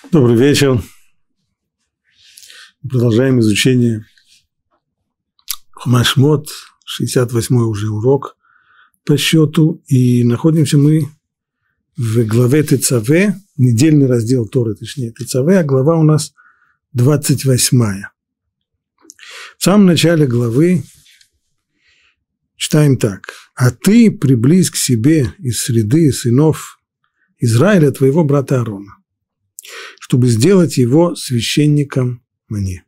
Добрый вечер. Продолжаем изучение Хумаш Шмот, 68-й уже урок по счету. И находимся мы в главе Тецаве, недельный раздел Торы, точнее Тецаве, а глава у нас 28-я. В самом начале главы читаем так. «А ты приблизь к себе из среды сынов Израиля твоего брата Аарона, чтобы сделать его священником мне.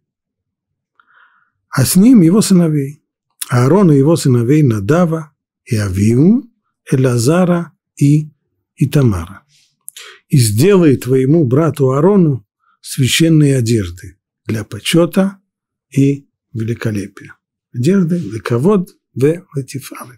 А с ним его сыновей, Аарона и его сыновей Надава и Авиу, Элазара и Итамара. И сделай твоему брату Аарону священные одежды для почета и великолепия. Одежды лекавод ве летифарет».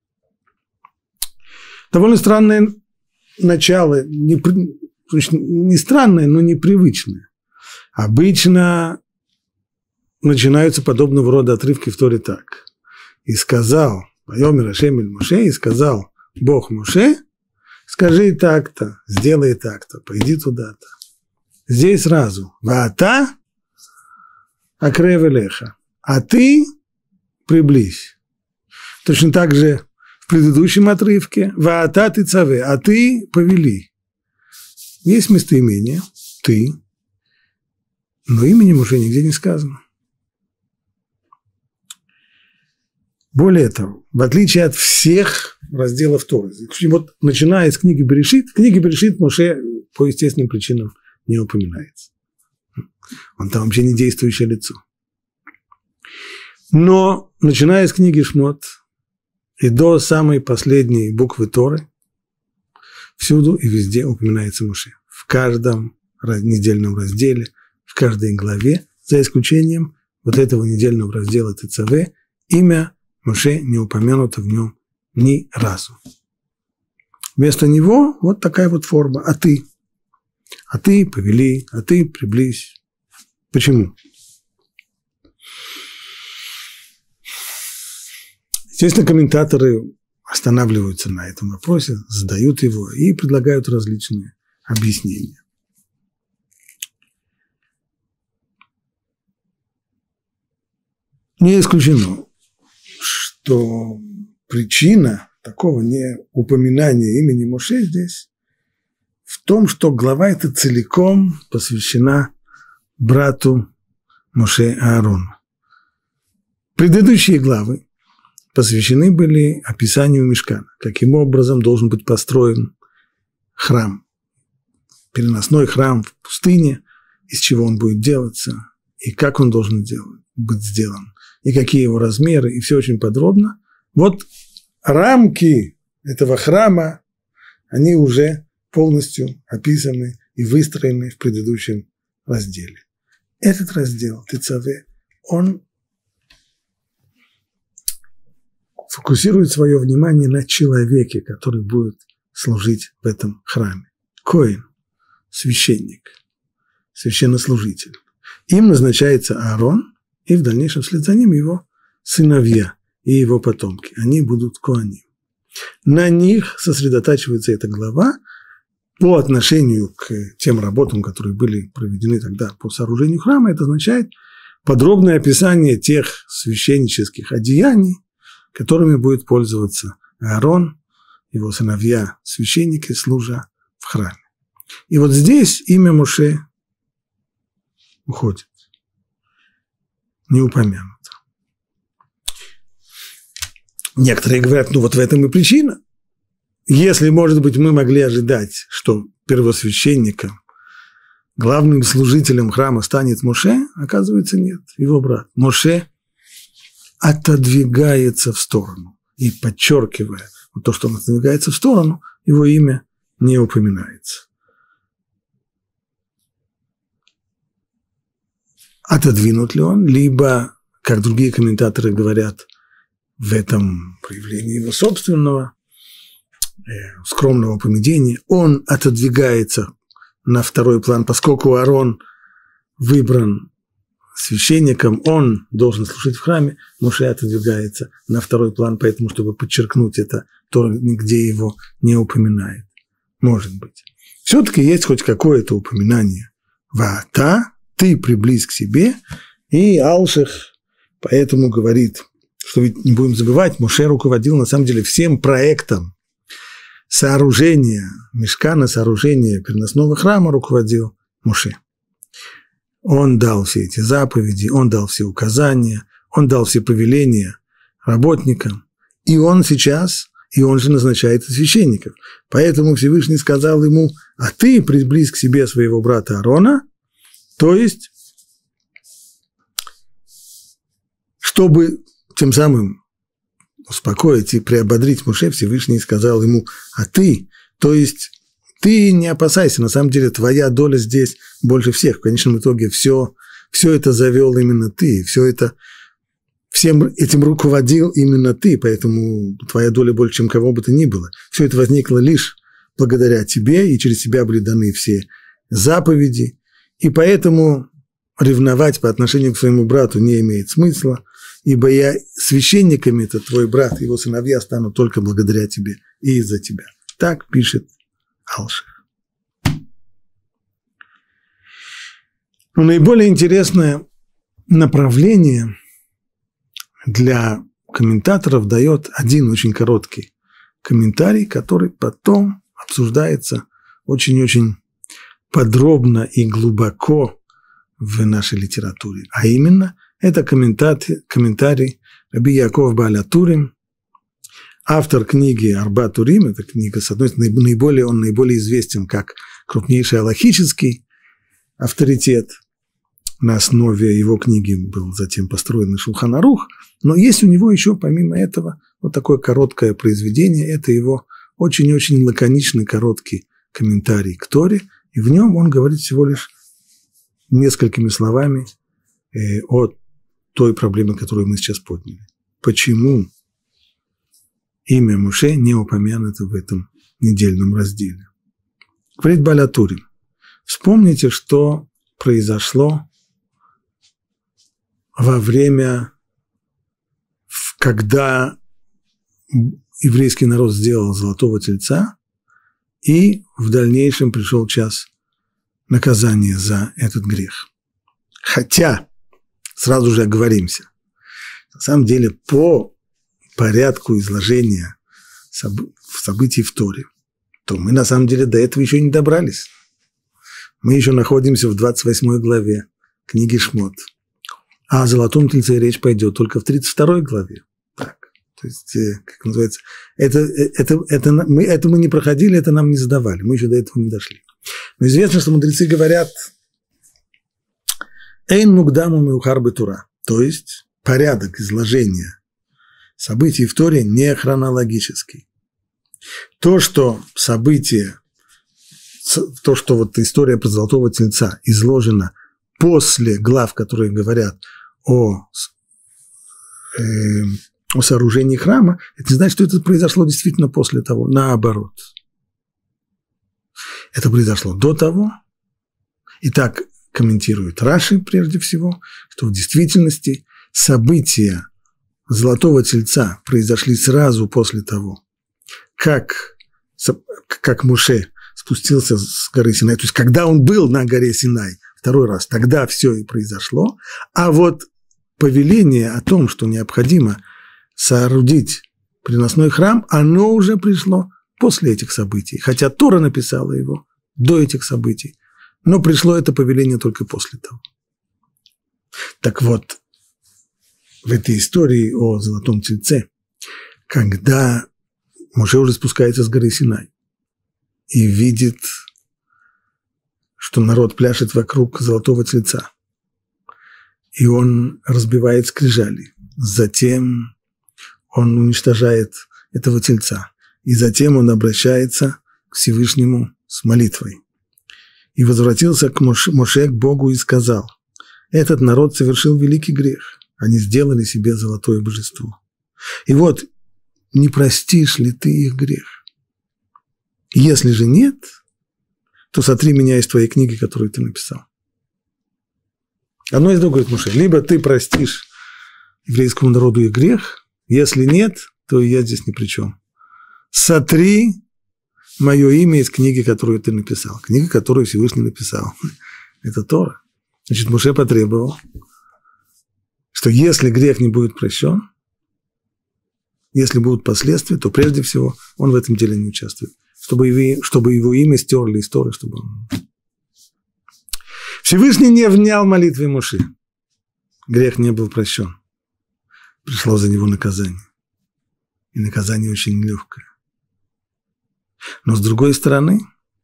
Довольно странное начало, не странное, но непривычное. Обычно начинаются подобного рода отрывки в Торе так. «И сказал, Вайомер Ашем эль Моше, и сказал Бог Моше, скажи так-то, сделай так-то, пойди туда-то». Здесь сразу «Ваата акрев элеха», а ты приблизь. Точно так же в предыдущем отрывке «Ваата тецаве», а ты повели. Есть местоимение «ты», но именем уже нигде не сказано. Более того, в отличие от всех разделов Торы, вот начиная с книги Берешит Моше по естественным причинам не упоминается. Он там вообще не действующее лицо. Но, начиная с книги Шмот и до самой последней буквы Торы, всюду и везде упоминается Моше. В каждом недельном разделе, в каждой главе, за исключением вот этого недельного раздела Тецаве, имя Моше не упомянуто в нем ни разу. Вместо него вот такая вот форма «а ты». «А ты повели», «а ты приблизь». Почему? Естественно, комментаторы останавливаются на этом вопросе, задают его и предлагают различные объяснения. Не исключено, что причина такого неупоминания имени Моше здесь в том, что глава эта целиком посвящена брату Моше Аарону. Предыдущие главы посвящены были описанию мишкана, каким образом должен быть построен храм, переносной храм в пустыне, из чего он будет делаться, и как он должен быть сделан, и какие его размеры, и все очень подробно. Вот рамки этого храма, они уже полностью описаны и выстроены в предыдущем разделе. Этот раздел, Тецаве, он фокусирует свое внимание на человеке, который будет служить в этом храме. Коэн, священник, священнослужитель. Им назначается Аарон, и в дальнейшем вслед за ним его сыновья и его потомки. Они будут коаним. На них сосредотачивается эта глава по отношению к тем работам, которые были проведены тогда по сооружению храма. Это означает подробное описание тех священнических одеяний, которыми будет пользоваться Аарон, его сыновья, священники, служа в храме. И вот здесь имя Моше уходит, не упомянуто. Некоторые говорят, ну вот в этом и причина. Если, может быть, мы могли ожидать, что первосвященником, главным служителем храма станет Моше, оказывается, нет, его брат. Моше отодвигается в сторону. И подчеркивая вот то, что он отодвигается в сторону, его имя не упоминается. Отодвинут ли он, либо, как другие комментаторы говорят, в этом проявлении его собственного скромного поведения, он отодвигается на второй план, поскольку Аарон выбран священником, он должен служить в храме, Моше отодвигается на второй план, поэтому, чтобы подчеркнуть это, то нигде его не упоминает. Может быть. Все-таки есть хоть какое-то упоминание Вата, ты приблизь к себе, и Алших поэтому говорит, что ведь не будем забывать, Моше руководил на самом деле всем проектом сооружения мишкана, сооружения переносного храма руководил Моше. Он дал все эти заповеди, он дал все указания, он дал все повеления работникам, и он сейчас, и он же назначает священников. Поэтому Всевышний сказал ему, а ты приблизь к себе своего брата Аарона, то есть, чтобы тем самым успокоить и приободрить Моше, Всевышний сказал ему, а ты, то есть, ты не опасайся, на самом деле твоя доля здесь больше всех. В конечном итоге все это завел именно ты, всем этим руководил именно ты, поэтому твоя доля больше, чем кого бы то ни было. Все это возникло лишь благодаря тебе, и через тебя были даны все заповеди, и поэтому ревновать по отношению к своему брату не имеет смысла, ибо священниками это твой брат, его сыновья станут только благодаря тебе и из-за тебя. Так пишет Алших. Но наиболее интересное направление для комментаторов дает один очень короткий комментарий, который потом обсуждается очень-очень подробно и глубоко в нашей литературе. А именно, это комментарий Раби Яаков Бааль ха-Турим, автор книги Арба Турим. Эта книга, с одной стороны, он наиболее известен как крупнейший алахический авторитет. На основе его книги был затем построен Шулхан Арух, но есть у него еще, помимо этого, вот такое короткое произведение, это его очень-очень лаконичный короткий комментарий к Торе, и в нем он говорит всего лишь несколькими словами о той проблеме, которую мы сейчас подняли. Почему имя Моше не упомянуто в этом недельном разделе? Говорит Бааль ха-Турим, вспомните, что произошло во время, когда еврейский народ сделал золотого тельца, и в дальнейшем пришел час наказания за этот грех. Хотя, сразу же оговоримся, на самом деле по порядку изложения событий в Торе, то мы на самом деле до этого еще не добрались. Мы еще находимся в 28 главе книги Шмот. А о золотом тельце речь пойдет только в 32 главе. Так, то есть, как называется, это мы не проходили, это нам не задавали, мы еще до этого не дошли. Но известно, что мудрецы говорят «Эйн мукдаму меухар бетура», то есть порядок изложения событий в Торе не хронологический. То, что события, то, что вот история про золотого тельца изложена после глав, которые говорят о сооружении храма, это не значит, что это произошло действительно после того. Наоборот. Это произошло до того. И так комментирует Раши прежде всего, что в действительности события золотого тельца произошли сразу после того, как Моше спустился с горы Синай, то есть когда он был на горе Синай второй раз, тогда все и произошло, а вот повеление о том, что необходимо соорудить приносной храм, оно уже пришло после этих событий, хотя Тора написала его до этих событий, но пришло это повеление только после того. Так вот, в этой истории о золотом тельце, когда Моше уже спускается с горы Синай и видит, что народ пляшет вокруг золотого тельца, и он разбивает скрижали, затем он уничтожает этого тельца, и затем он обращается к Всевышнему с молитвой. И возвратился к Моше, к Богу, и сказал: этот народ совершил великий грех, они сделали себе золотое божество. И вот, не простишь ли ты их грех? Если же нет, то сотри меня из твоей книги, которую ты написал. Одно из другого, говорит Моше: либо ты простишь еврейскому народу их грех, если нет, то я здесь ни при чем. Сотри мое имя из книги, которую ты написал. Книга, которую Всевышний написал. это Тора. Значит, Моше потребовал, что если грех не будет прощен, если будут последствия, то прежде всего он в этом деле не участвует. Чтобы его имя стерли из Торы, чтобы он... Всевышний не внял молитве Моше. Грех не был прощен. Пришло за него наказание. И наказание очень легкое. Но с другой стороны,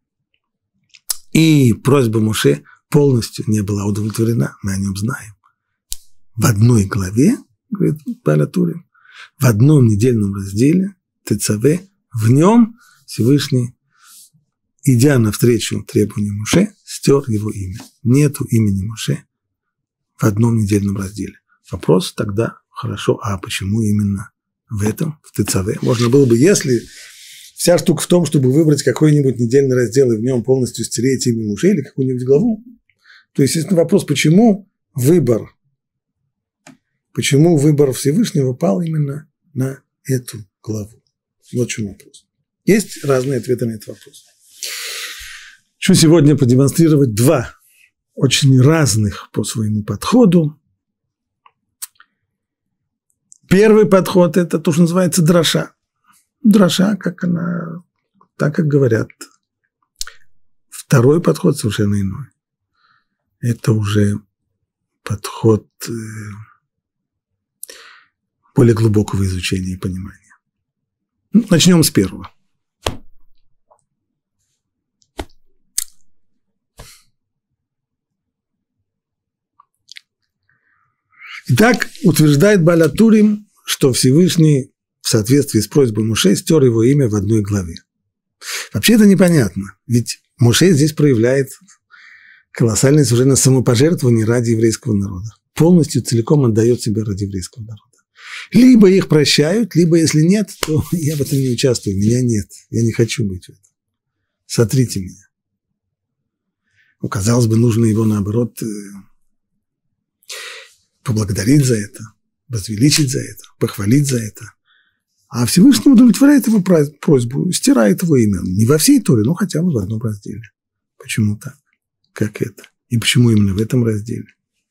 и просьба Моше полностью не была удовлетворена, мы о нем знаем. В одной главе, говорит Бааль ха-Турим, в одном недельном разделе, ТЦВ, в нем Всевышний, идя навстречу требованию Моше, стер его имя. Нету имени Моше в одном недельном разделе. Вопрос тогда, хорошо, а почему именно в этом, в ТЦВ? Можно было бы, если вся штука в том, чтобы выбрать какой-нибудь недельный раздел и в нем полностью стереть имя Моше или какую-нибудь главу, то, естественно, вопрос, почему выбор Всевышнего пал именно на эту главу? Вот в чем вопрос. Есть разные ответы на этот вопрос. Хочу сегодня продемонстрировать два очень разных по своему подходу. Первый подход – это то, что называется дроша. Дроша, так как говорят. Второй подход совершенно иной. Это уже подход более глубокого изучения и понимания. Начнем с первого. Итак, утверждает Бааль ха-Турим, что Всевышний в соответствии с просьбой Моше стер его имя в одной главе. Вообще это непонятно, ведь Моше здесь проявляет колоссальное совершенно самопожертвование ради еврейского народа. Полностью, целиком отдает себя ради еврейского народа. Либо их прощают, либо если нет, то я в этом не участвую, меня нет, я не хочу быть в этом. Сотрите меня. Ну, казалось бы, нужно его, наоборот, поблагодарить за это, возвеличить за это, похвалить за это. А Всевышний удовлетворяет его просьбу, стирает его имя. Не во всей Торе, но хотя бы в одном разделе. Почему так? Как это? И почему именно в этом разделе?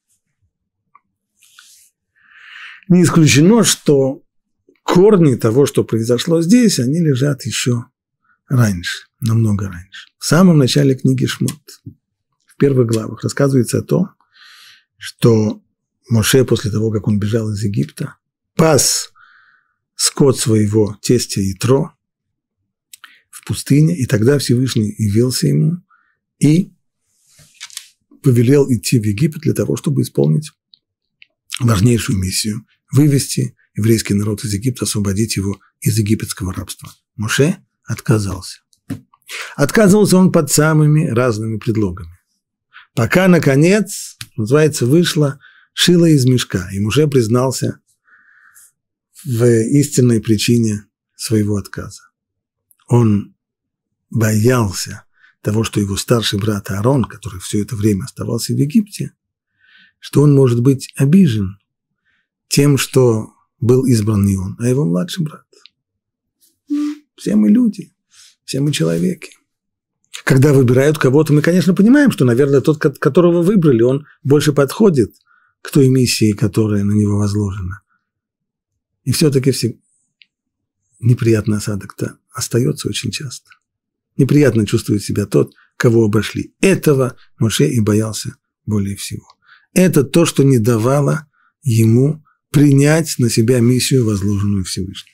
Не исключено, что корни того, что произошло здесь, они лежат еще раньше, намного раньше. В самом начале книги Шмот, в первых главах, рассказывается о том, что Моше, после того, как он бежал из Египта, пас скот своего тестя Итро в пустыне, и тогда Всевышний явился ему и повелел идти в Египет для того, чтобы исполнить важнейшую миссию – вывести еврейский народ из Египта, освободить его из египетского рабства. Моше отказался. Отказывался он под самыми разными предлогами. Пока, наконец, называется, вышло шило из мешка, и Моше признался в истинной причине своего отказа. Он боялся того, что его старший брат Аарон, который все это время оставался в Египте, что он может быть обижен тем, что был избран не он, а его младший брат. Все мы люди, все мы человеки. Когда выбирают кого-то, мы, конечно, понимаем, что, наверное, тот, которого выбрали, он больше подходит к той миссии, которая на него возложена. И все-таки неприятный осадок-то остается очень часто. Неприятно чувствует себя тот, кого обошли. Этого Моше и боялся более всего. Это то, что не давало ему принять на себя миссию, возложенную Всевышним.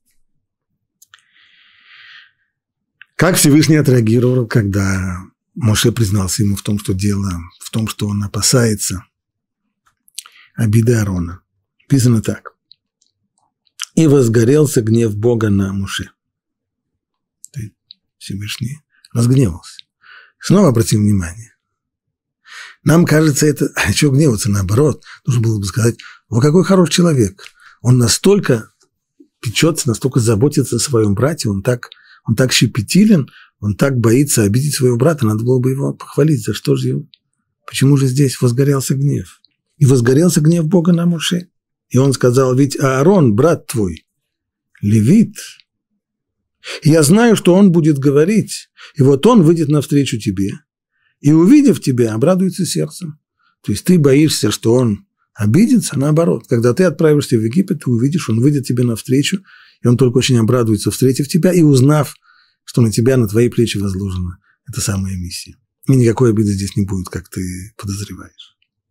Как Всевышний отреагировал, когда Моше признался ему в том, что дело, в том, что он опасается обиды Аарона? Написано так. «И возгорелся гнев Бога на Моше». Всевышний разгневался. Снова обратим внимание. Нам кажется, это... А чего гневаться? Наоборот, нужно было бы сказать, о, какой хороший человек. Он настолько печется, настолько заботится о своем брате, он так щепетилен, он так боится обидеть своего брата, надо было бы его похвалить. За что же его? Почему же здесь возгорелся гнев? И возгорелся гнев Бога на Моше. И он сказал, ведь Аарон, брат твой, левит, и я знаю, что он будет говорить, и вот он выйдет навстречу тебе, и, увидев тебя, обрадуется сердцем. То есть ты боишься, что он обидится, наоборот. Когда ты отправишься в Египет, ты увидишь, он выйдет тебе навстречу, и он только очень обрадуется, встретив тебя и узнав, что на тебя, на твои плечи возложена эта самая миссия. И никакой обиды здесь не будет, как ты подозреваешь.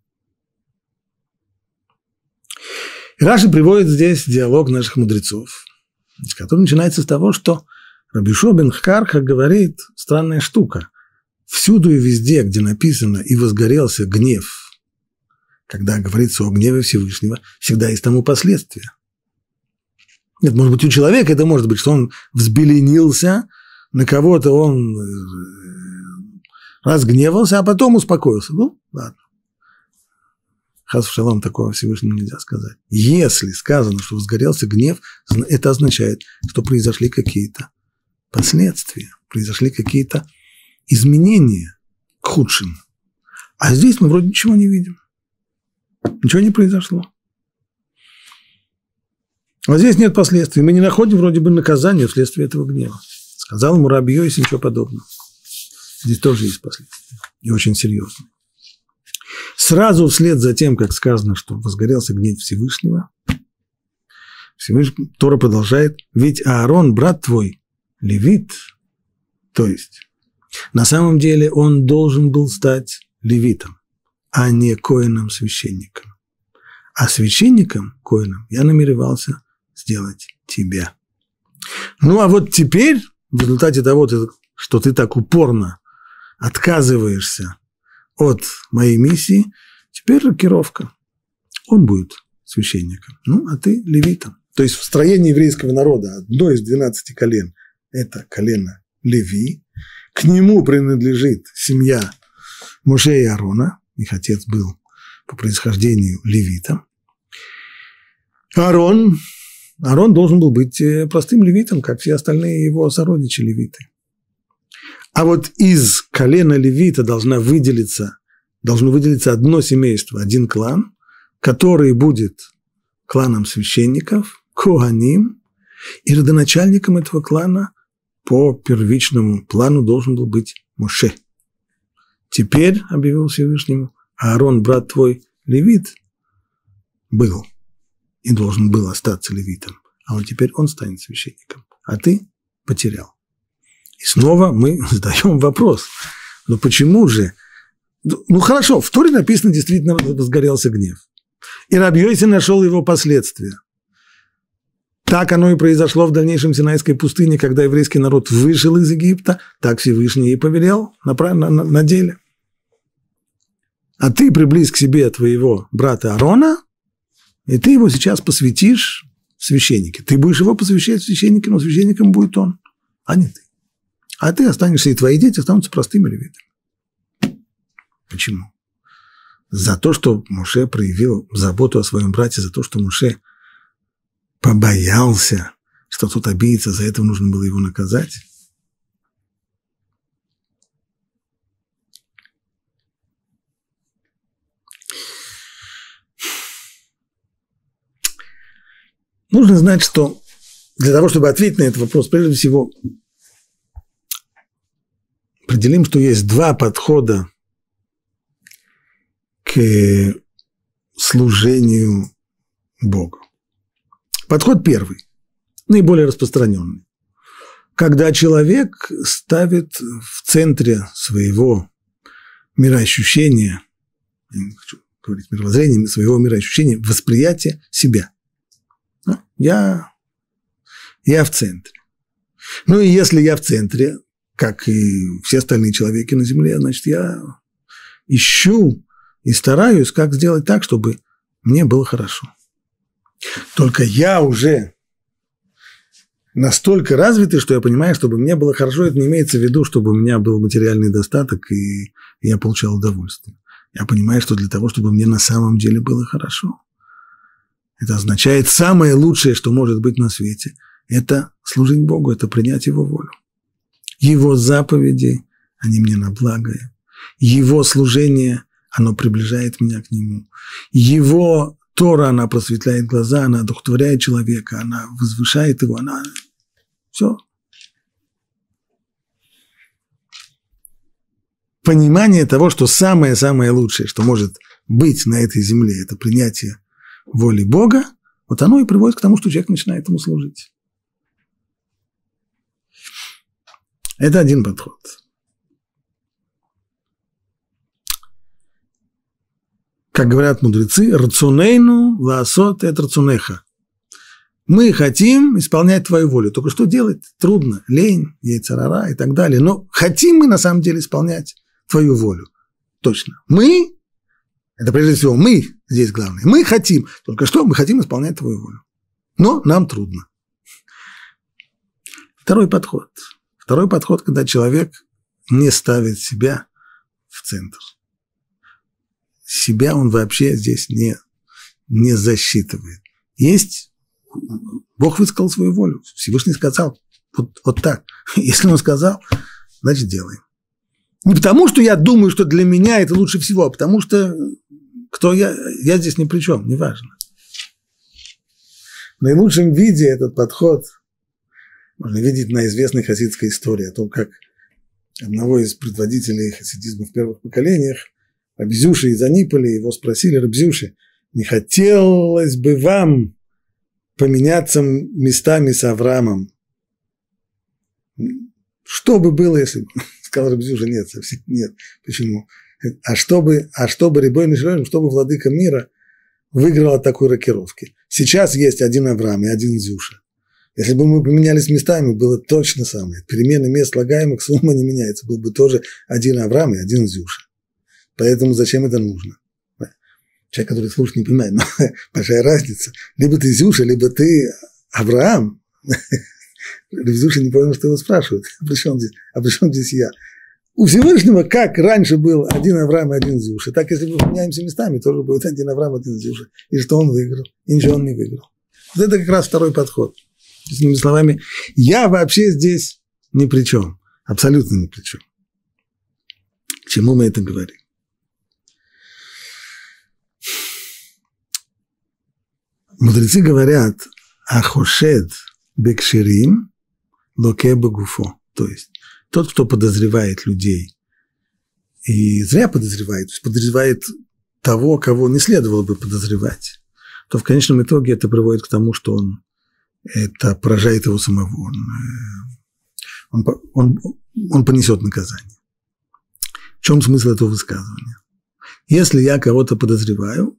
И Раши приводит здесь диалог наших мудрецов, который начинается с того, что Раби Йошуа бен Карха говорит странная штука. Всюду и везде, где написано «и возгорелся гнев», когда говорится о гневе Всевышнего, всегда есть тому последствия. Нет, может быть, у человека это может быть, что он взбеленился, на кого-то он разгневался, а потом успокоился. Ну, ладно. Хас вшалом, такого Всевышнему нельзя сказать. Если сказано, что возгорелся гнев, это означает, что произошли какие-то последствия, произошли какие-то изменения к худшему. А здесь мы вроде ничего не видим. Ничего не произошло. А здесь нет последствий. Мы не находим вроде бы наказания вследствие этого гнева. Сказал ему Раби Йоси, ничего подобного. Здесь тоже есть последствия. И очень серьезные. Сразу вслед за тем, как сказано, что возгорелся гнев Всевышнего, Тора продолжает: ведь Аарон, брат твой, левит, то есть на самом деле он должен был стать левитом, а не коэном-священником. А священником, коэном, я намеревался сделать тебя. Ну, а вот теперь, в результате того, что ты так упорно отказываешься от моей миссии, теперь рокировка. Он будет священником, ну, а ты левитом. То есть в строении еврейского народа одно из 12 колен – это колено Леви. К нему принадлежит семья Моше и Аарона. Их отец был по происхождению левитом. Аарон должен был быть простым левитом, как все остальные его сородичи левиты. А вот из колена левита должно выделиться одно семейство, один клан, который будет кланом священников, коганим, и родоначальником этого клана по первичному плану должен был быть Моше. Теперь, объявил Всевышнему, Аарон, брат твой, левит, был и должен был остаться левитом, а вот теперь он станет священником, а ты потерял. И снова мы задаем вопрос, ну почему же? Ну хорошо, в Торе написано, действительно возгорелся гнев. И Раби Йоси нашел его последствия. Так оно и произошло в дальнейшем Синайской пустыне, когда еврейский народ вышел из Египта, так Всевышний и повелел на деле. А ты приблизь к себе твоего брата Аарона, и ты его сейчас посвятишь священнике. Ты будешь его посвящать священнике, но священником будет он, а не ты. А ты останешься, и твои дети останутся простыми левитами. Почему? За то, что Моше проявил заботу о своем брате, за то, что Моше побоялся, что тот обидится, за это нужно было его наказать. Нужно знать, что для того, чтобы ответить на этот вопрос, прежде всего, определим, что есть два подхода к служению Богу. Подход первый, наиболее распространенный. Когда человек ставит в центре своего мироощущения, я не хочу говорить мировоззрения, своего мироощущения, восприятие себя. Я в центре. Ну и если я в центре, как и все остальные человеки на земле, значит, я ищу и стараюсь, как сделать так, чтобы мне было хорошо. Только я уже настолько развитый, что я понимаю, чтобы мне было хорошо, это не имеется в виду, чтобы у меня был материальный достаток и я получал удовольствие. Я понимаю, что для того, чтобы мне на самом деле было хорошо, это означает самое лучшее, что может быть на свете, это служить Богу, это принять Его волю. Его заповеди, они мне на благо. Его служение, оно приближает меня к Нему. Его Тора, она просветляет глаза, она одухотворяет человека, она возвышает его, она... Все. понимание того, что самое-самое лучшее, что может быть на этой земле, это принятие воли Бога, вот оно и приводит к тому, что человек начинает ему служить. Это один подход. Как говорят мудрецы, рацунейну лаасот эт рацунеха. Мы хотим исполнять твою волю. Только что делать? Трудно. Лень, яйцерара и так далее. Но хотим мы на самом деле исполнять твою волю. Точно. Мы, это прежде всего мы здесь главное. Мы хотим. Только что мы хотим исполнять твою волю. Но нам трудно. Второй подход. Второй подход, когда человек не ставит себя в центр. Себя он вообще здесь не засчитывает. Есть, Бог высказал свою волю. Всевышний сказал вот так. Если он сказал, значит делаем. Не потому, что я думаю, что для меня это лучше всего, а потому что кто я здесь ни при чем, неважно. В наилучшем виде этот подход можно видеть на известной хасидской истории о том, как одного из предводителей хасидизма в первых поколениях, Раби Зюши из Аниполя, его спросили: Раби Зюши, не хотелось бы вам поменяться местами с Авраамом? Что бы было, если бы... Сказал Раби Зюши: нет, совсем нет. Почему? А чтобы Рибойну Шелем, чтобы владыка мира выиграл от такой рокировки. Сейчас есть один Авраам и один Зюша. Если бы мы поменялись местами, было точно самое. Перемены мест слагаемых сумма не меняется. Был бы тоже один Авраам и один Зюша. Поэтому зачем это нужно? Человек, который слушает, не понимает, но большая разница. Либо ты Зюша, либо ты Авраам. Зюша не понял, что его спрашивают. А при чем здесь я? У Всевышнего, как раньше был один Авраам и один Зюша, так если мы поменяемся местами, тоже будет один Авраам и один Зюша. И что он выиграл? И ничего он не выиграл. Вот это как раз второй подход. Другими словами, я вообще здесь ни при чем. Абсолютно ни при чем. К чему мы это говорим? Мудрецы говорят: ахошед бекширим локе багуфо. То есть тот, кто подозревает людей, и зря подозревает, то есть подозревает того, кого не следовало бы подозревать, то в конечном итоге это приводит к тому, что это поражает его самого. Он понесет наказание. В чем смысл этого высказывания? Если я кого-то подозреваю,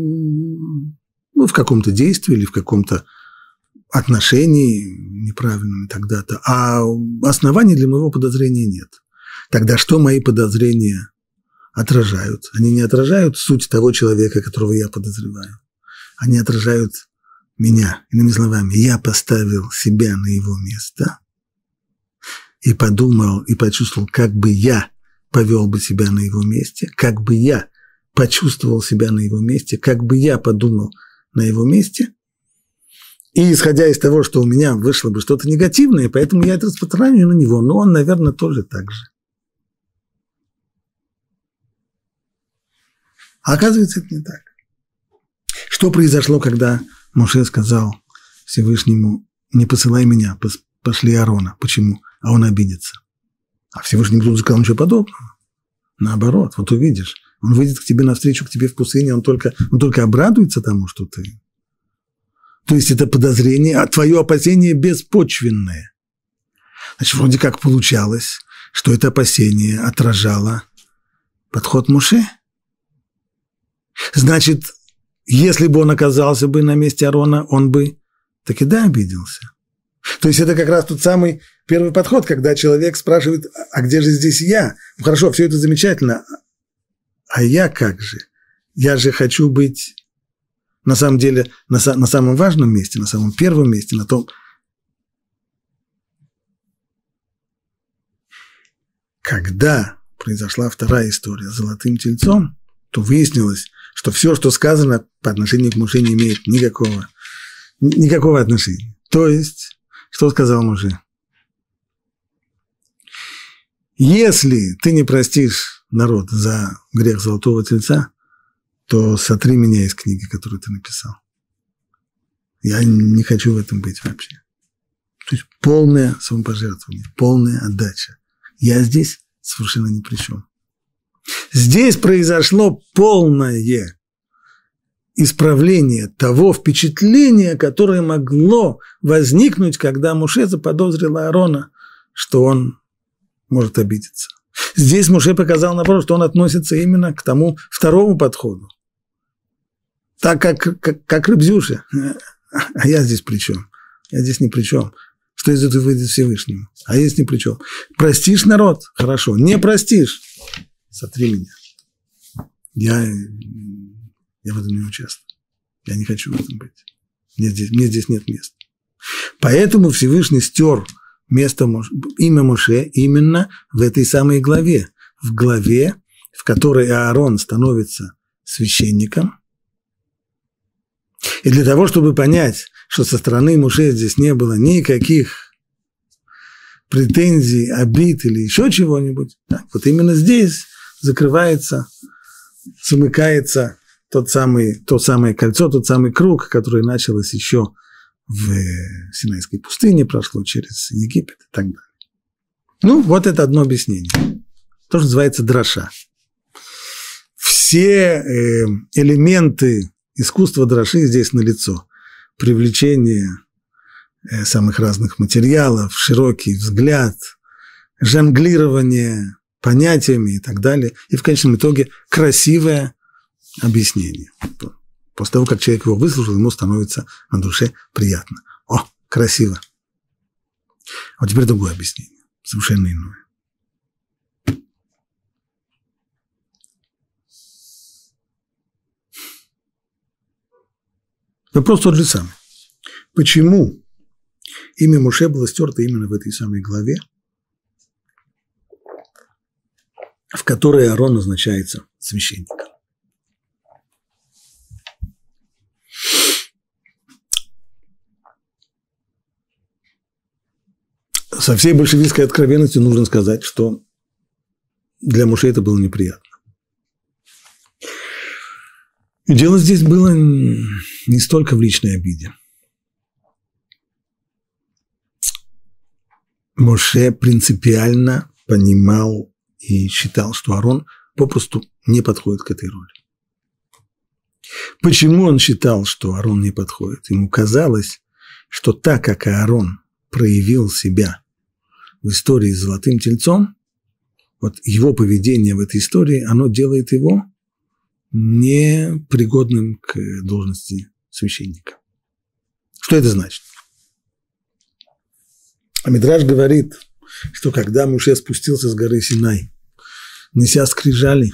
в каком-то действии или в каком-то отношении неправильном тогда-то, а оснований для моего подозрения нет. Тогда что мои подозрения отражают? Они не отражают суть того человека, которого я подозреваю. Они отражают меня. Иными словами, я поставил себя на его место и подумал, и почувствовал, как бы я повел бы себя на его месте, как бы я почувствовал себя на его месте, как бы я подумал на его месте, и исходя из того, что у меня вышло бы что-то негативное, поэтому я это распространяю на него, но он, наверное, тоже так же. А оказывается, это не так. Что произошло, когда Моше сказал Всевышнему: не посылай меня, пошли Аарона? Почему? А он обидится. А Всевышний тут сказал ничего подобного. Наоборот, вот увидишь. Он выйдет к тебе навстречу, к тебе в пустыне, он только обрадуется тому, что ты... То есть это подозрение, а твое опасение беспочвенное. Значит, вроде как получалось, что это опасение отражало подход Моше. Значит, если бы он оказался бы на месте Аарона, он бы таки да обиделся. То есть это как раз тот самый первый подход, когда человек спрашивает: а где же здесь я? Ну хорошо, все это замечательно, а я как же? Я же хочу быть на самом деле на самом важном месте, на самом первом месте, на том. Когда произошла вторая история с золотым тельцом, то выяснилось, что все, что сказано по отношению к Моше, не имеет никакого отношения. То есть, что сказал Моше? Если ты не простишь народ за грех золотого тельца, то сотри меня из книги, которую ты написал. Я не хочу в этом быть вообще. То есть полное самопожертвование, полная отдача. Я здесь совершенно ни при чем. Здесь произошло полное исправление того впечатления, которое могло возникнуть, когда Моше заподозрил Аарона, что он может обидеться. Здесь Моше показал, наоборот, что он относится именно к тому второму подходу. Так как Рeb Зюша. А я здесь при чем? Я здесь ни при чем. Что из этого выйдет Всевышнему? А я здесь ни при чем. Простишь народ? Хорошо. Не простишь? Сотри меня. Я в этом не участвую. Я не хочу в этом быть. Мне здесь нет места. Поэтому Всевышний стер имя Моше именно в этой самой главе. В главе, в которой Аарон становится священником. И для того, чтобы понять, что со стороны Моше здесь не было никаких претензий, обид или еще чего-нибудь, так, вот именно здесь закрывается, замыкается то самое кольцо, тот самый круг, который началось еще в Синайской пустыне, прошло через Египет и так далее. Ну, вот это одно объяснение. То, что называется драша. Все элементы искусства драши здесь налицо. Привлечение самых разных материалов, широкий взгляд, жонглирование понятиями и так далее. И в конечном итоге красивое объяснение. После того, как человек его выслушал, ему становится на душе приятно. О, красиво. А вот теперь другое объяснение, совершенно иное. Вопрос тот же самый. Почему имя Моше было стерто именно в этой самой главе, в которой Аарон назначается священником? Со всей большевистской откровенностью нужно сказать, что для Моше это было неприятно. И дело здесь было не столько в личной обиде. Моше принципиально понимал и считал, что Аарон попросту не подходит к этой роли. Почему он считал, что Аарон не подходит? Ему казалось, что так как Аарон проявил себя в истории с золотым тельцом, вот его поведение в этой истории, оно делает его непригодным к должности священника. Что это значит? Мидраш говорит, что когда Моше спустился с горы Синай, неся скрижали,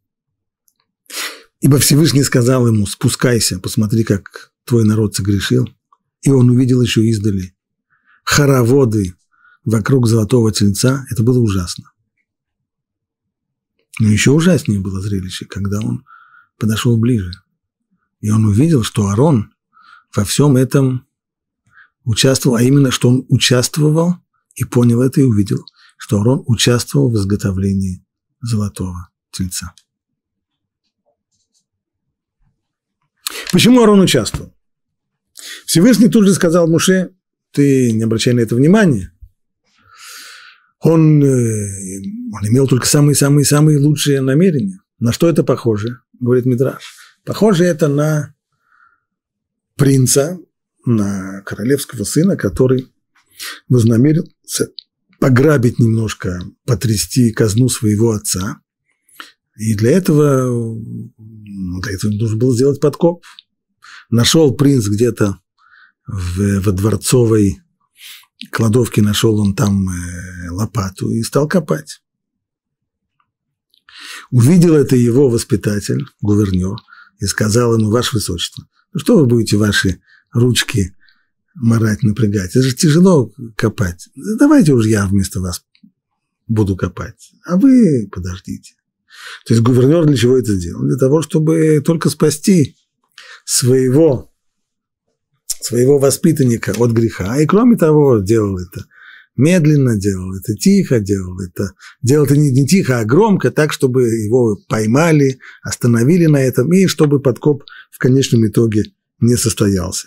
ибо Всевышний сказал ему: спускайся, посмотри, как твой народ согрешил, и он увидел еще издали хороводы вокруг золотого тельца, это было ужасно. Но еще ужаснее было зрелище, когда он подошел ближе. И он увидел, что Аарон во всем этом участвовал, а именно, что он участвовал и понял это, и увидел, что Аарон участвовал в изготовлении золотого тельца. Почему Аарон участвовал? Всевышний тут же сказал Моше: ты не обращай на это внимания. Он имел только самые-самые-самые лучшие намерения. На что это похоже? Говорит Мидраш. Похоже это на принца, на королевского сына, который вознамерился пограбить немножко, потрясти казну своего отца. И для этого нужно было сделать подкоп. Нашел принц где-то во дворцовой кладовке, нашел он там лопату и стал копать. Увидел это его воспитатель, гувернер, и сказал ему: ваше высочество, ну что вы будете ваши ручки марать, напрягать? Это же тяжело копать. Давайте уж я вместо вас буду копать, а вы подождите. То есть гувернер для чего это сделал? Для того, чтобы только спасти своего воспитанника от греха. И кроме того, делал это медленно, делал это тихо, делал это не тихо, а громко, так, чтобы его поймали, остановили на этом, и чтобы подкоп в конечном итоге не состоялся.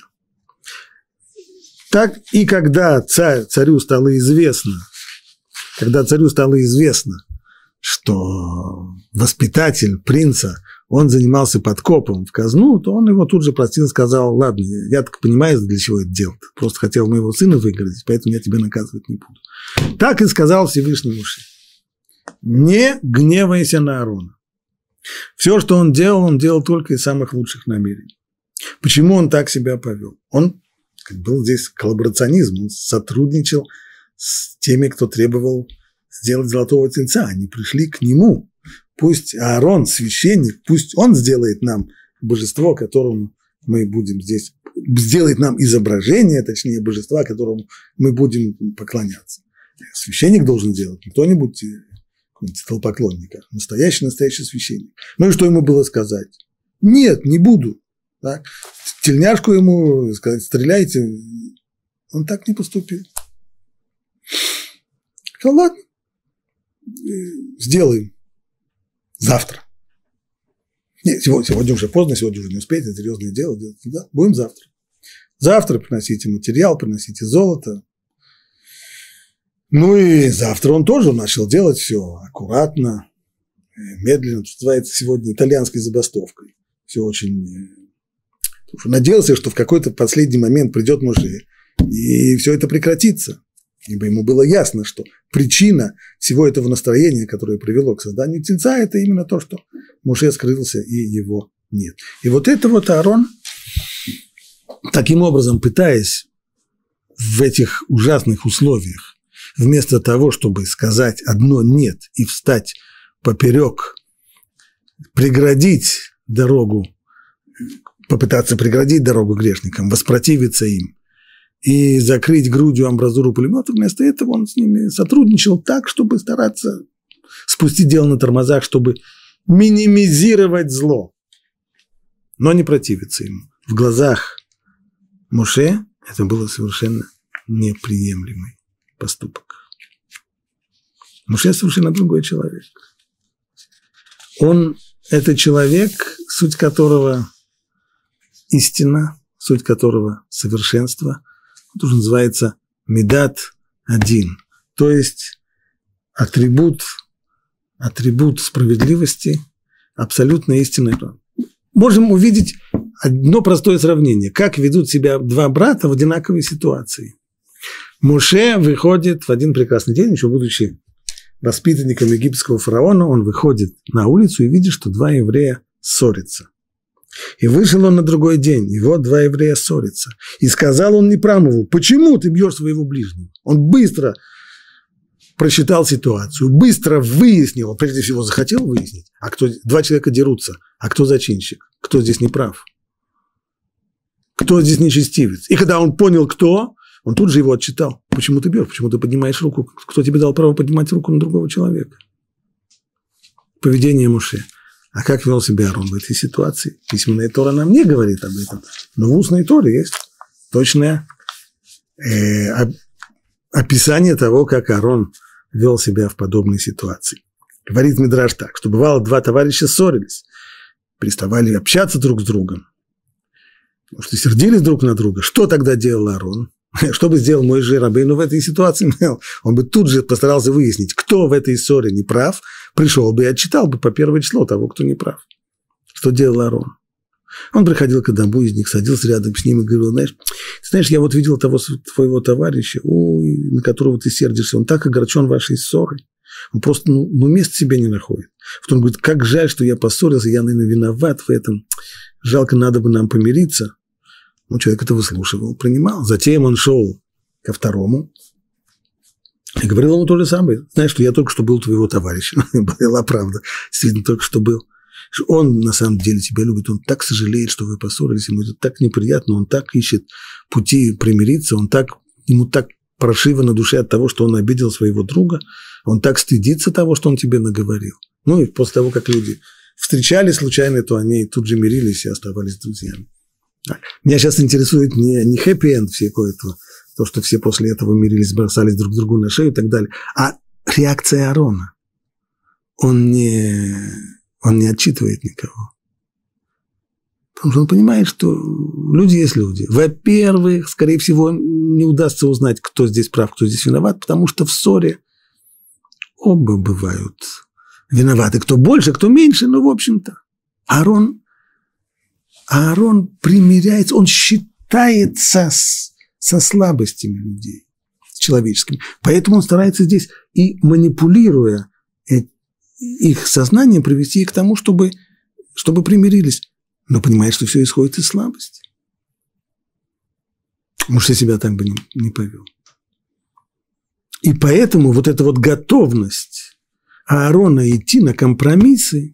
Так и когда царю стало известно, что воспитатель принца, он занимался подкопом в казну, то он его тут же простил и сказал: ладно, я так понимаю, для чего это делать. Ты просто хотел моего сына выгородить, поэтому я тебя наказывать не буду. Так и сказал Всевышний Моше: не гневайся на Аарона. Все, что он делал только из самых лучших намерений. Почему он так себя повел? Он, был здесь коллаборационизм, он сотрудничал с теми, кто требовал сделать золотого тельца. Они пришли к нему. Пусть Аарон, священник, пусть он сделает нам божество, которому мы будем здесь, сделает нам изображение, точнее, божества, которому мы будем поклоняться. Священник должен делать, не кто-нибудь, столпоклонника, настоящий священник. Ну и что ему было сказать? Нет, не буду. Так? Тельняшку ему сказать: стреляйте. Он так не поступил. Сказал: ладно, сделаем. Завтра. Нет, сегодня уже поздно, сегодня уже не успеете, это серьезное дело. Да, будем завтра. Завтра приносите материал, приносите золото. Ну и завтра он тоже начал делать все аккуратно, медленно. Что называется сегодня итальянской забастовкой. Все очень... Надеялся, что в какой-то последний момент придет Моше, и все это прекратится. Ибо ему было ясно, что причина всего этого настроения, которое привело к созданию тельца, это именно то, что Моше скрылся и его нет. И вот это вот Аарон, таким образом, пытаясь в этих ужасных условиях, вместо того, чтобы сказать одно «нет» и встать поперек, преградить дорогу, попытаться преградить дорогу грешникам, воспротивиться им, и закрыть грудью амбразуру пулемета, вместо этого он с ними сотрудничал так, чтобы стараться спустить дело на тормозах, чтобы минимизировать зло, но не противиться ему. В глазах Моше это было совершенно неприемлемый поступок. Моше совершенно другой человек. Он – это человек, суть которого истина, суть которого совершенство. Это уже называется медат один, то есть атрибут справедливости, абсолютная истина. Можем увидеть одно простое сравнение, как ведут себя два брата в одинаковой ситуации. Моше выходит в один прекрасный день, еще будучи воспитанником египетского фараона, он выходит на улицу и видит, что два еврея ссорятся. И вышел он на другой день, и вот два еврея ссорятся. И сказал он Непрамову: почему ты бьешь своего ближнего? Он быстро просчитал ситуацию, быстро выяснил, он прежде всего захотел выяснить, два человека дерутся, а кто зачинщик, кто здесь неправ, кто здесь нечестивец. И когда он понял, кто, он тут же его отчитал. Почему ты бьешь, почему ты поднимаешь руку, кто тебе дал право поднимать руку на другого человека? Поведение Моше. А как вел себя Аарон в этой ситуации? Письменная Тора нам не говорит об этом. Но в устной Торе есть точное описание того, как Аарон вел себя в подобной ситуации. Говорит Мидраш так, что бывало, два товарища ссорились, переставали общаться друг с другом, потому что сердились друг на друга. Что тогда делал Аарон? Что бы сделал Моше Рабейну в этой ситуации? Он бы тут же постарался выяснить, кто в этой ссоре не прав, пришел бы и отчитал бы по первое число того, кто не прав. Что делал Аарон? Он приходил к одному из них, садился рядом с ним и говорил: знаешь, я вот видел того твоего товарища, на которого ты сердишься, он так огорчен вашей ссорой, он просто места себе не находит. Потом говорит: как жаль, что я поссорился, я, наверное, виноват в этом, жалко, надо бы нам помириться. Человек это выслушивал, принимал. Затем он шел ко второму и говорил ему то же самое. Знаешь, что я только что был твоего товарища. Была правда. Действительно, только что был. Он на самом деле тебя любит. Он так сожалеет, что вы поссорились. Ему это так неприятно. Он так ищет пути примириться. Ему так паршиво на душе от того, что он обидел своего друга. Он так стыдится того, что он тебе наговорил. Ну и после того, как люди встречались случайно, то они тут же мирились и оставались друзьями. Меня сейчас интересует не хэппи-энд всего этого, то, что все после этого мирились, бросались друг другу на шею и так далее, а реакция Аарона. Он не отчитывает никого. Потому что он понимает, что люди есть люди. Во-первых, скорее всего, не удастся узнать, кто здесь прав, кто здесь виноват, потому что в ссоре оба бывают виноваты, кто больше, кто меньше, ну, в общем-то. Аарон примиряется, он считается со слабостями людей, с человеческими. Поэтому он старается здесь и манипулируя их сознанием, привести их к тому, чтобы примирились. Но понимает, что все исходит из слабости. Может, я себя так бы не повел. И поэтому вот эта вот готовность Аарона идти на компромиссы,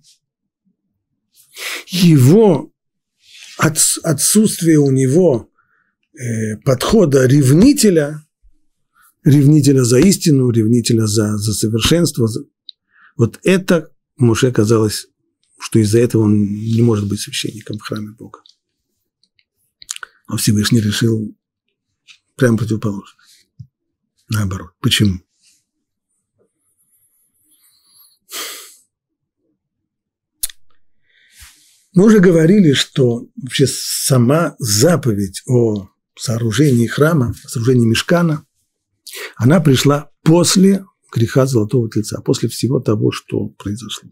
его отсутствие у него подхода ревнителя за истину, ревнителя за совершенство, вот это Моше казалось, что из-за этого он не может быть священником в храме Бога. А Всевышний решил прямо противоположно. Наоборот. Почему? Мы уже говорили, что вообще сама заповедь о сооружении храма, о сооружении мишкана, она пришла после греха Золотого Тельца, после всего того, что произошло.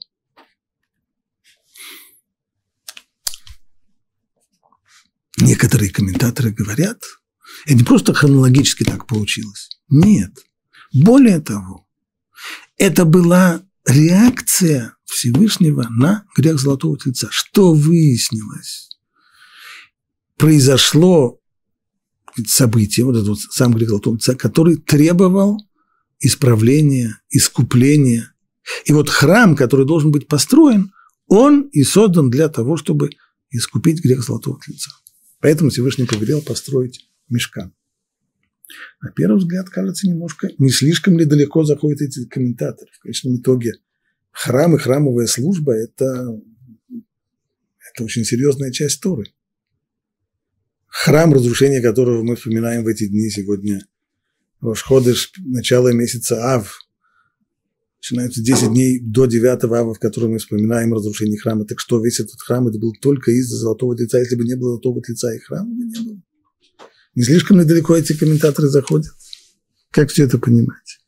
Некоторые комментаторы говорят, это не просто хронологически так получилось. Нет. Более того, это была реакция Всевышнего на грех Золотого Тельца. Что выяснилось? Произошло событие, вот этот вот сам грех Золотого Тельца, который требовал исправления, искупления. И вот храм, который должен быть построен, он и создан для того, чтобы искупить грех Золотого Тельца. Поэтому Всевышний повелел построить мишкан. На первый взгляд, кажется, немножко, не слишком ли далеко заходят эти комментаторы. В конечном итоге храм и храмовая служба – это очень серьезная часть Торы. Храм, разрушение которого мы вспоминаем в эти дни сегодня. Рош ходеш, начало месяца Ав. Начинаются 10 дней до 9 Ава, в котором мы вспоминаем разрушение храма. Так что весь этот храм, это был только из-за Золотого Тельца. Если бы не было Золотого Тельца, и храма бы не было. Не слишком ли далеко эти комментаторы заходят? Как все это понимать?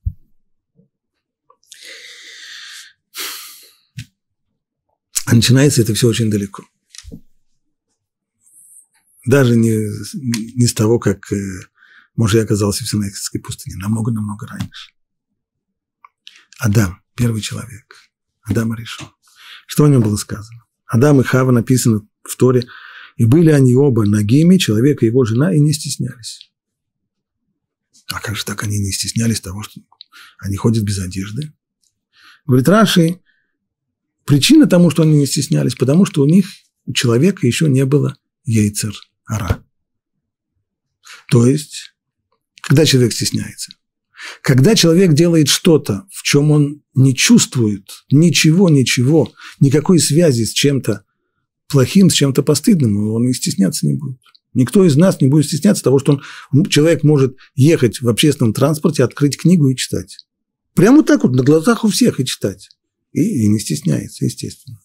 А начинается это все очень далеко. Даже не с того, как Моше оказался в Синайской пустыне, намного-намного раньше. Адам, первый человек, Адам Аришон. Что о нем было сказано? Адам и Хава написано в Торе, и были они оба нагими, человек и его жена, и не стеснялись. А как же так они не стеснялись того, что они ходят без одежды? Говорит Раши, причина тому, что они не стеснялись, потому что у человека еще не было яйцер ара. То есть, когда человек стесняется, когда человек делает что-то, в чем он не чувствует ничего, никакой связи с чем-то плохим, с чем-то постыдным, он и стесняться не будет. Никто из нас не будет стесняться того, что человек может ехать в общественном транспорте, открыть книгу и читать. Прямо так вот, на глазах у всех и читать. И не стесняется, естественно.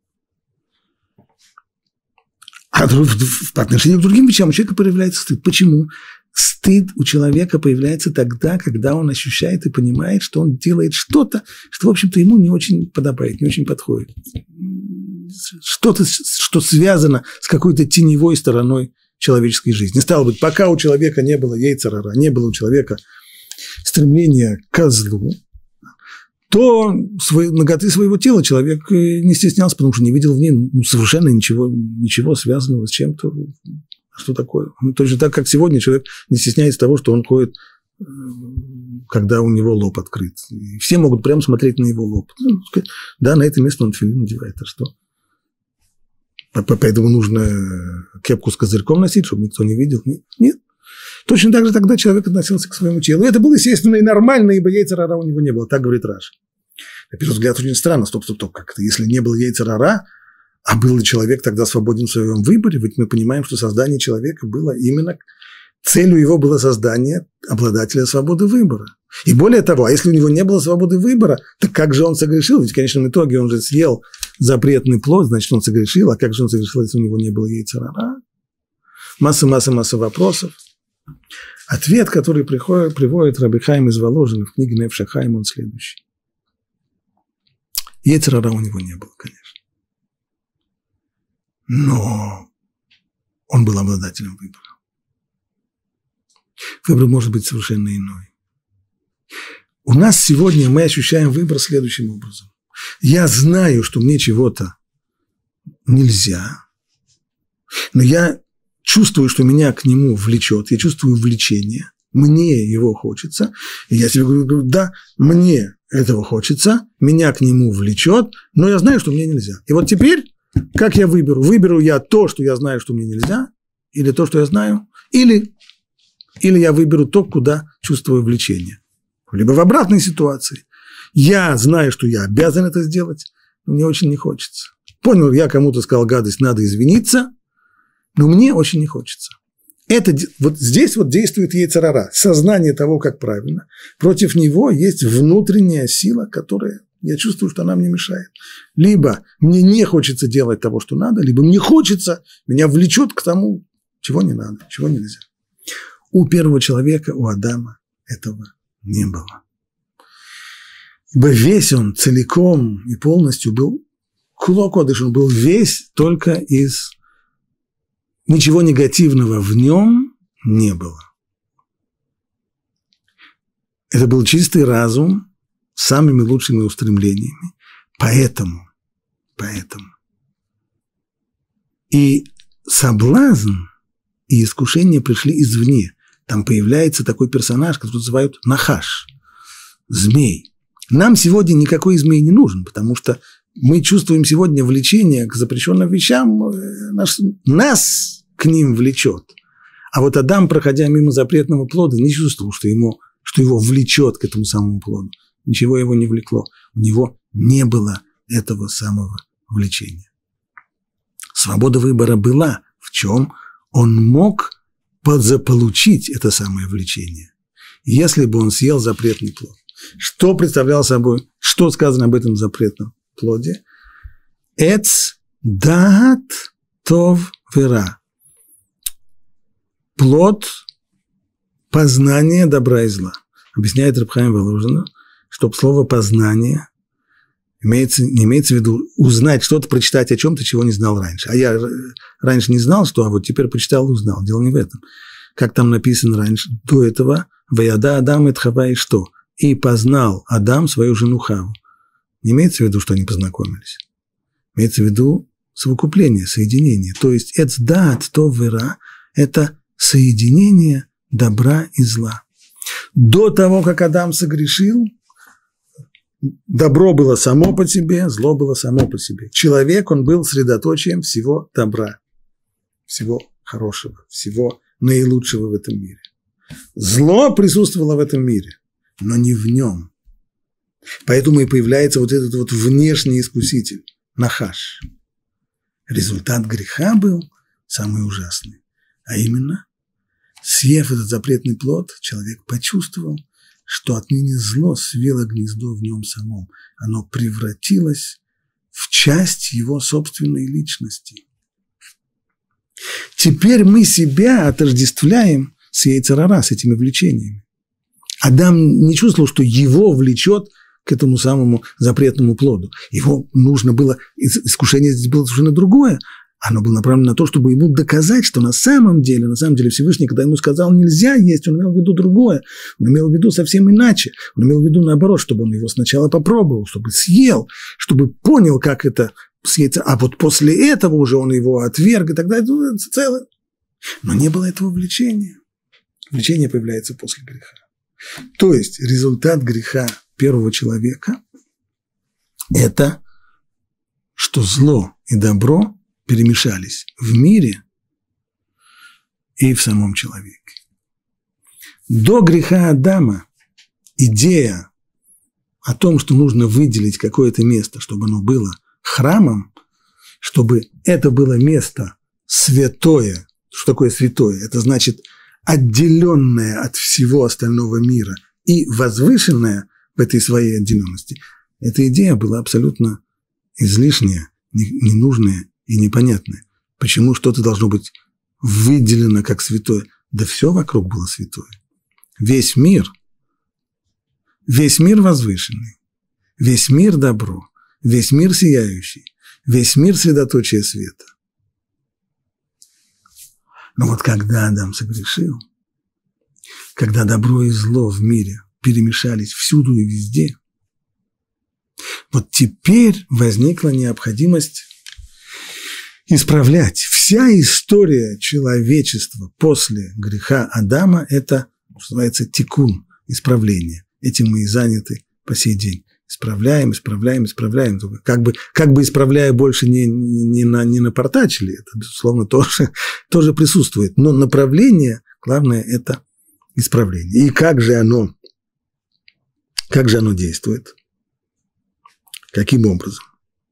А по отношению к другим вещам у человека появляется стыд. Почему? Стыд у человека появляется тогда, когда он ощущает и понимает, что он делает что-то, что, в общем-то, ему не очень подобает, не очень подходит. Что-то, что связано с какой-то теневой стороной человеческой жизни. Стало быть, пока у человека не было яйцер ара, не было у человека стремления к злу, то наготы своего тела человек не стеснялся, потому что не видел в ней совершенно ничего связанного с чем-то. Что такое? Точно так, как сегодня человек не стесняется того, что он ходит, когда у него лоб открыт. И все могут прямо смотреть на его лоб. Да, на это место он тфилин надевает. А что? Поэтому нужно кепку с козырьком носить, чтобы никто не видел. Нет. Точно так же тогда человек относился к своему телу. И это было естественно и нормально, ибо яйцер ара у него не было. Так говорит Раши. На первый взгляд очень странно. Стоп. Как-то, если не было яйцер ара, а был ли человек тогда свободен в своем выборе? Ведь мы понимаем, что создание человека было именно... Целью его было создание обладателя свободы выбора. И более того, а если у него не было свободы выбора, так как же он согрешил? Ведь в конечном итоге он же съел запретный плод, значит, он согрешил. А как же он согрешил, если у него не было яйцер ара? Масса вопросов. Ответ, который приводит Раби Хаим из Воложина в книге Нефеш хаим, он следующий. Йецер ара у него не было, конечно. Но он был обладателем выбора. Выбор может быть совершенно иной. У нас сегодня мы ощущаем выбор следующим образом. Я знаю, что мне чего-то нельзя, но я чувствую, что меня к нему влечет, я чувствую влечение, мне его хочется, и я себе говорю, да, мне этого хочется, меня к нему влечет, но я знаю, что мне нельзя. И вот теперь, как я выберу? Выберу я то, что я знаю, что мне нельзя, или то, что я знаю, или я выберу то, куда чувствую влечение. Либо в обратной ситуации. Я знаю, что я обязан это сделать, но мне очень не хочется. Понял, я кому-то сказал гадость, надо извиниться, но мне очень не хочется. Это, вот здесь вот действует йецер ара, сознание того, как правильно. Против него есть внутренняя сила, которая, я чувствую, что она мне мешает. Либо мне не хочется делать того, что надо, либо мне хочется, меня влечет к тому, чего не надо, чего нельзя. У первого человека, у Адама, этого не было. Ибо весь он целиком и полностью был куло кодыш, он был весь только из... Ничего негативного в нем не было. Это был чистый разум с самыми лучшими устремлениями. Поэтому. И соблазн и искушение пришли извне. Там появляется такой персонаж, который называют Нахаш, змей. Нам сегодня никакой змей не нужен, потому что мы чувствуем сегодня влечение к запрещенным вещам, нас к ним влечет. А вот Адам, проходя мимо запретного плода, не чувствовал, что его влечет к этому самому плоду. Ничего его не влекло. У него не было этого самого влечения. Свобода выбора была, в чем он мог заполучить это самое влечение. Если бы он съел запретный плод. Что представлял собой, что сказано об этом запретном плоде? Эц даат тов вера. Плод познания добра и зла. Объясняет Рав Хаим Воложин, что слово познание не имеется в виду узнать что-то, прочитать о чем-то, чего не знал раньше. А я раньше не знал, что, а вот теперь прочитал и узнал. Дело не в этом. Как там написано раньше, до этого, «Ваяда Адам эт Хава и что?» И познал Адам свою жену Хаву. Не имеется в виду, что они познакомились. Имеется в виду совокупление, соединение. То есть «эц даат тов вера» – это соединение добра и зла. До того, как Адам согрешил, добро было само по себе, зло было само по себе. Человек, он был средоточием всего добра, всего хорошего, всего наилучшего в этом мире. Зло присутствовало в этом мире, но не в нем. Поэтому и появляется вот этот вот внешний искуситель, Нахаш. Результат греха был самый ужасный. А именно, съев этот запретный плод, человек почувствовал, что отныне зло свело гнездо в нем самом. Оно превратилось в часть его собственной личности. Теперь мы себя отождествляем с йецер ара, с этими влечениями. Адам не чувствовал, что его влечет к этому самому запретному плоду. Его нужно было, искушение здесь было совершенно другое. Оно было направлено на то, чтобы ему доказать, что на самом деле Всевышний, когда ему сказал нельзя есть, он имел в виду другое, он имел в виду совсем иначе, он имел в виду наоборот, чтобы он его сначала попробовал, чтобы съел, чтобы понял, как это съесть, а вот после этого уже он его отверг и так далее, целое. Но не было этого влечения. Влечение появляется после греха. То есть результат греха первого человека – это что зло и добро перемешались в мире и в самом человеке. До греха Адама идея о том, что нужно выделить какое-то место, чтобы оно было храмом, чтобы это было место святое. Что такое святое? Это значит отделенное от всего остального мира и возвышенное в этой своей отделенности. Эта идея была абсолютно излишняя, ненужная и непонятное. Почему что-то должно быть выделено как святое? Да все вокруг было святое. Весь мир возвышенный, весь мир добро, весь мир сияющий, весь мир средоточие света. Но вот когда Адам согрешил, когда добро и зло в мире перемешались всюду и везде, вот теперь возникла необходимость исправлять. Вся история человечества после греха Адама – это, что называется, тикун, исправление. Этим мы и заняты по сей день. Исправляем. Как бы исправляя, больше не напортачили. Это, безусловно, тоже присутствует. Но направление, главное, это исправление. И как же оно действует? Каким образом?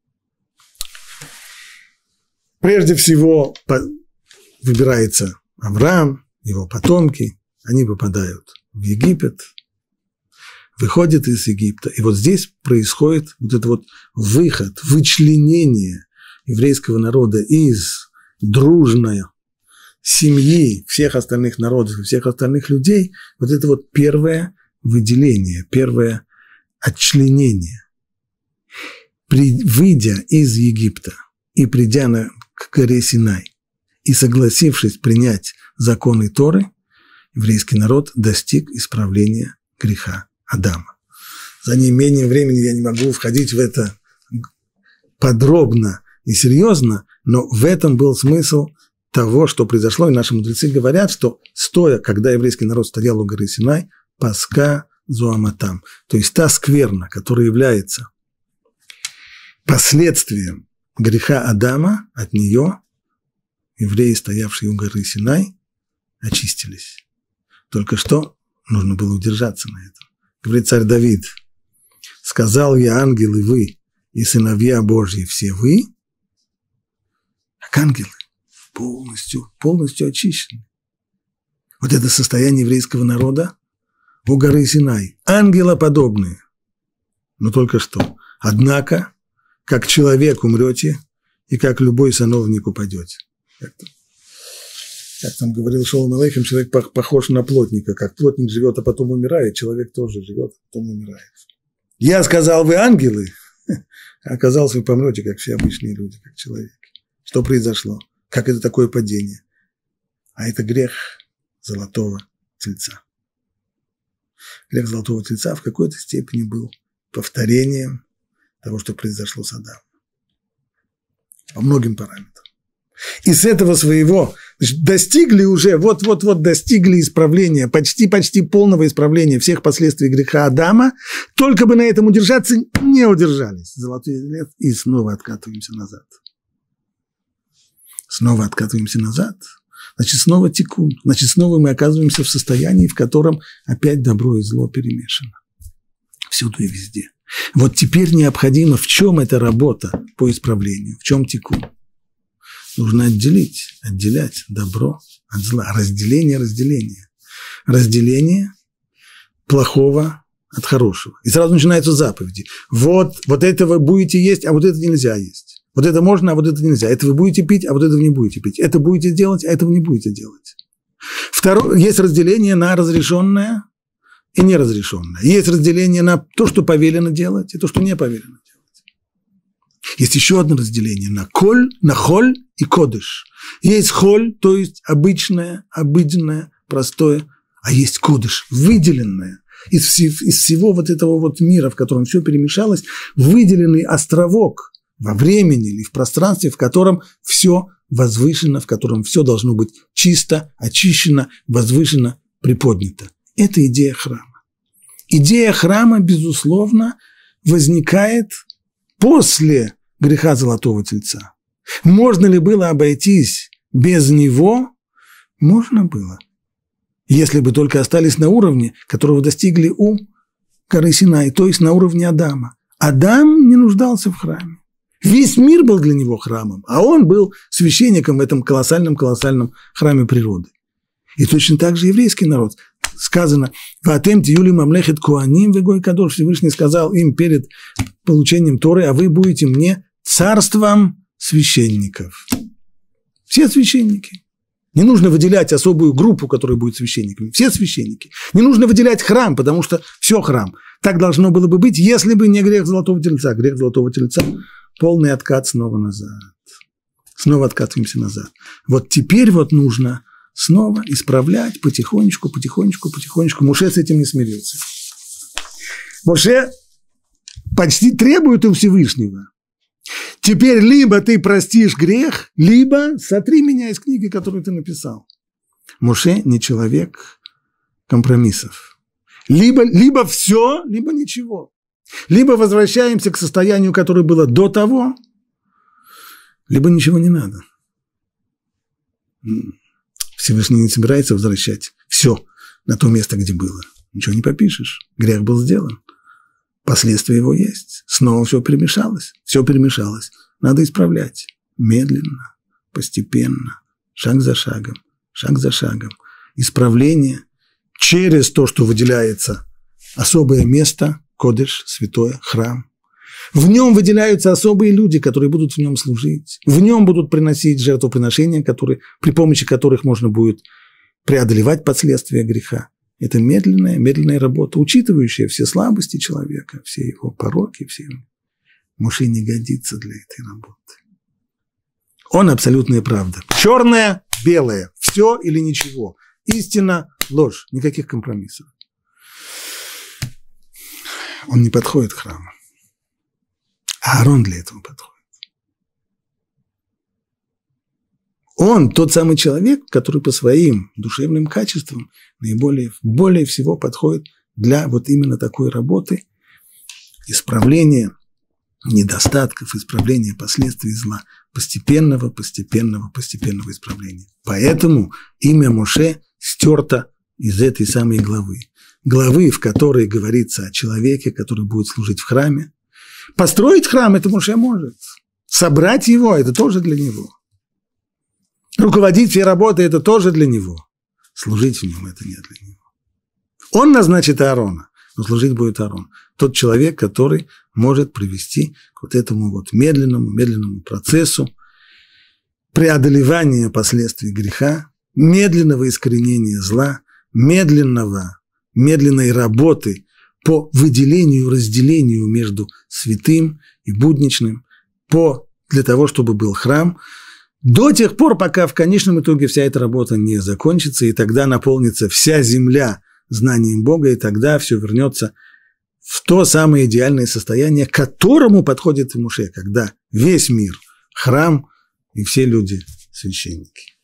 Прежде всего выбирается Авраам, его потомки, они попадают в Египет, выходят из Египта. И вот здесь происходит вот этот вот выход, вычленение еврейского народа из дружной семьи всех остальных народов и всех остальных людей. Вот это вот первое выделение, первое отчленение. Выйдя из Египта и придя к горе Синай и согласившись принять законы Торы, еврейский народ достиг исправления греха Адама. За неимением времени я не могу входить в это подробно и серьезно, но в этом был смысл того, что произошло, и наши мудрецы говорят, что стоя, когда еврейский народ стоял у горы Синай, паска зуаматам, то есть та скверна, которая является последствием греха Адама, от нее евреи, стоявшие у горы Синай, очистились. Только что нужно было удержаться на этом. Говорит царь Давид: «Сказал я, ангелы вы и сыновья Божьи все вы», как ангелы, полностью очищены. Вот это состояние еврейского народа у горы Синай. Ангелоподобные. Но только что. Однако, как человек умрете, и как любой сановник упадете. Как там говорил Шолом Алейхем, человек похож на плотника. Как плотник живет, а потом умирает, человек тоже живет, а потом умирает. Я сказал, вы ангелы, а оказалось, вы помрете, как все обычные люди, как человеки. Что произошло? Как это такое падение? А это грех золотого тельца. Грех золотого тельца в какой-то степени был повторением того, что произошло с Адамом. По многим параметрам. И с этого своего достигли уже, достигли исправления, почти полного исправления всех последствий греха Адама, только бы на этом удержаться, не удержались. Золотой лет, и снова откатываемся назад. Значит, снова тикун, значит, снова мы оказываемся в состоянии, в котором опять добро и зло перемешано. Всюду и везде. Вот теперь необходимо, в чем эта работа по исправлению, в чем тикун? Нужно отделять добро от зла. Разделение плохого от хорошего. И сразу начинаются заповеди. Вот это вы будете есть, а вот это нельзя есть. Вот это можно, а вот это нельзя. Это вы будете пить, а вот это вы не будете пить. Это будете делать, а этого не будете делать. Второе, есть разделение на разрешенное и неразрешенное. Есть разделение на то, что повелено делать, и то, что не повелено делать. Есть еще одно разделение на холь и кодыш. Есть холь, то есть обычное, обыденное, простое, а есть кодыш, выделенное. Из всего вот этого вот мира, в котором все перемешалось, выделенный островок во времени или в пространстве, в котором все возвышено, в котором все должно быть чисто, очищено, возвышено, приподнято. Это идея храма. Идея храма, безусловно, возникает после греха Золотого Тельца. Можно ли было обойтись без него? Можно было. Если бы только остались на уровне, которого достигли у горы Синай, то есть на уровне Адама. Адам не нуждался в храме. Весь мир был для него храмом, а он был священником в этом колоссальном храме природы. И точно так же еврейский народ. Сказано, «Ваатем тиюли мамлехет коаним вегой кадош». Всевышний сказал им перед получением Торы: «А вы будете мне царством священников». Все священники. Не нужно выделять особую группу, которая будет священниками. Все священники. Не нужно выделять храм, потому что все храм. Так должно было бы быть, если бы не грех золотого тельца. Грех золотого тельца – полный откат снова назад. Снова откатываемся назад. Вот теперь вот нужно снова исправлять потихонечку, потихонечку, потихонечку. Моше с этим не смирился. Моше почти требует у Всевышнего. Теперь либо ты простишь грех, либо сотри меня из книги, которую ты написал. Моше не человек компромиссов. Либо все, либо ничего. Либо возвращаемся к состоянию, которое было до того, либо ничего не надо. Всевышний не собирается возвращать все на то место, где было. Ничего не попишешь. Грех был сделан. Последствия его есть. Снова все перемешалось. Все перемешалось. Надо исправлять. Медленно, постепенно, шаг за шагом, шаг за шагом. Исправление через то, что выделяется особое место, кодеш, святое, храм. В нем выделяются особые люди, которые будут в нем служить. В нем будут приносить жертвоприношения, при помощи которых можно будет преодолевать последствия греха. Это медленная работа, учитывающая все слабости человека, все его пороки, все его. Моше не годится для этой работы. Он абсолютная правда. Черное, белое, все или ничего. Истина, ложь, никаких компромиссов. Он не подходит к храму. А Аарон для этого подходит. Он тот самый человек, который по своим душевным качествам более всего подходит для вот именно такой работы, исправления недостатков, исправления последствий зла, постепенного исправления. Поэтому имя Моше стерто из этой самой главы. Главы, в которой говорится о человеке, который будет служить в храме. Построить храм – это Моше может. Собрать его – это тоже для него. Руководить всей работой – это тоже для него. Служить в нем – это не для него. Он назначит Аарона, но служить будет Аарон. Тот человек, который может привести к вот этому вот медленному процессу преодолевания последствий греха, медленного искоренения зла, медленной работы по выделению, разделению между святым и будничным, для того, чтобы был храм, до тех пор, пока в конечном итоге вся эта работа не закончится, и тогда наполнится вся земля знанием Бога, и тогда все вернется в то самое идеальное состояние, к которому подходит Моше, когда весь мир – храм, и все люди – священники.